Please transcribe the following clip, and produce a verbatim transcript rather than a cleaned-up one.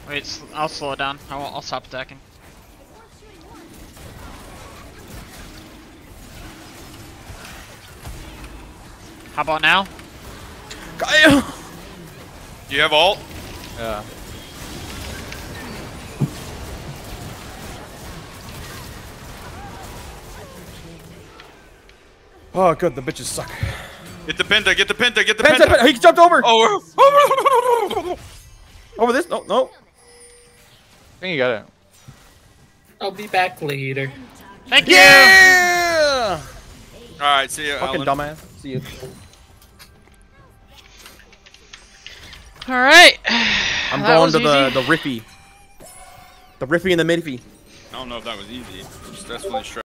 Wait, I'll slow it down. I won't. I'll stop attacking. How about now? Do you have ult? Yeah. Oh, good. The bitches suck. Get the Penta, get the Penta, get the Penta, Penta! Penta. He jumped over! Oh! Over this? No, no. I think you got it. I'll be back later. Thank you! Yeah! Alright, see ya, Fucking Alan. dumbass. See you. Alright. I'm That going was to the, easy. the Riffy. The Riffy and the Midfy. I don't know if that was easy. Just that's really stressful.